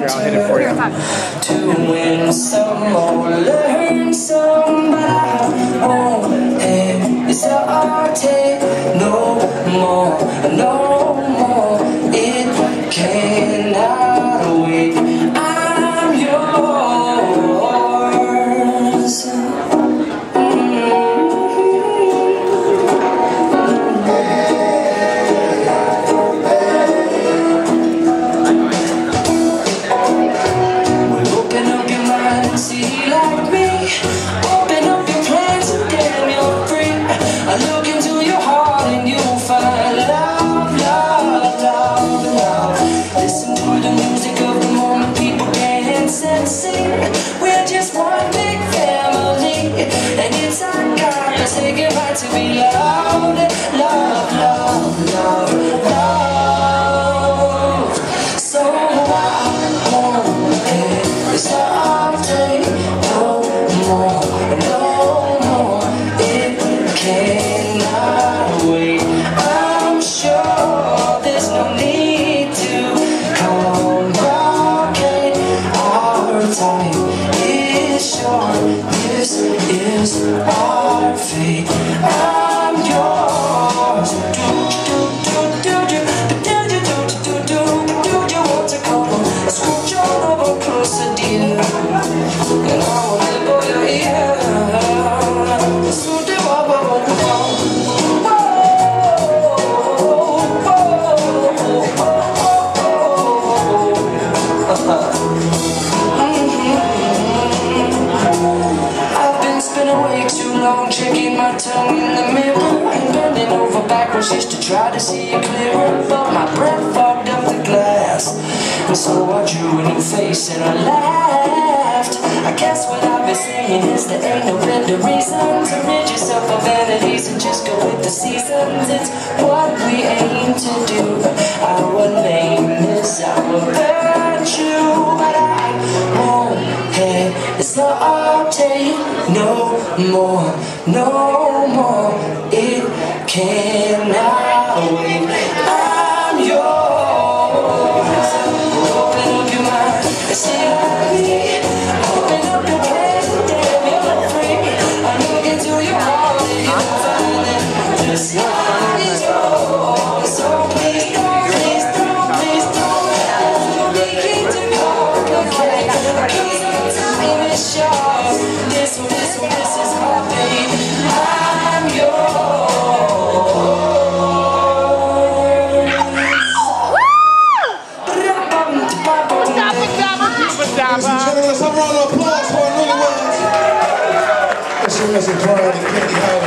Here, I'll hit it for you. To win some or learn some, but I won't hesitate no more, no more. It cannot wait. I'm yours. See like me, open up your plans and damn you're free. I look into your heart and you'll find love, love, love, love. Listen to the music of the moment, people dance and sing. We're just one big family, and it's our God-forsaken right to be loved. Love, love, love, love. So I won't hesitate no more, no more. It cannot wait. I'm sure there's no need to complicate. Our time is short. This is our fate. I'm yours. Do you want to come? Scooch on over closer, dear, and I will nibble your ear. I've been spinning way too long, checking my tongue in the mirror and bending over backwards just to try to see it clearer. But my breath fogged up the glass, and so I drew a new face and I laughed. I guess what I've been saying is there ain't no better reason to rid yourself of vanities and just go with the seasons. It's what we aim to do. Our name is our virtue, but I won't hesitate no more, no more. It cannot wait. I'm yours. Open up your mind and see like me. Open up your plans and damn you're free. I look into your heart and you'll find that this heart is yours. So please don't, please don't, please don't begin to complicate. Cause our time is short. This is my fate. I'm yours. Ladies and gentlemen, let's have a round of applause for our newlyweds. It's your Mr. Brian and Candy Howard.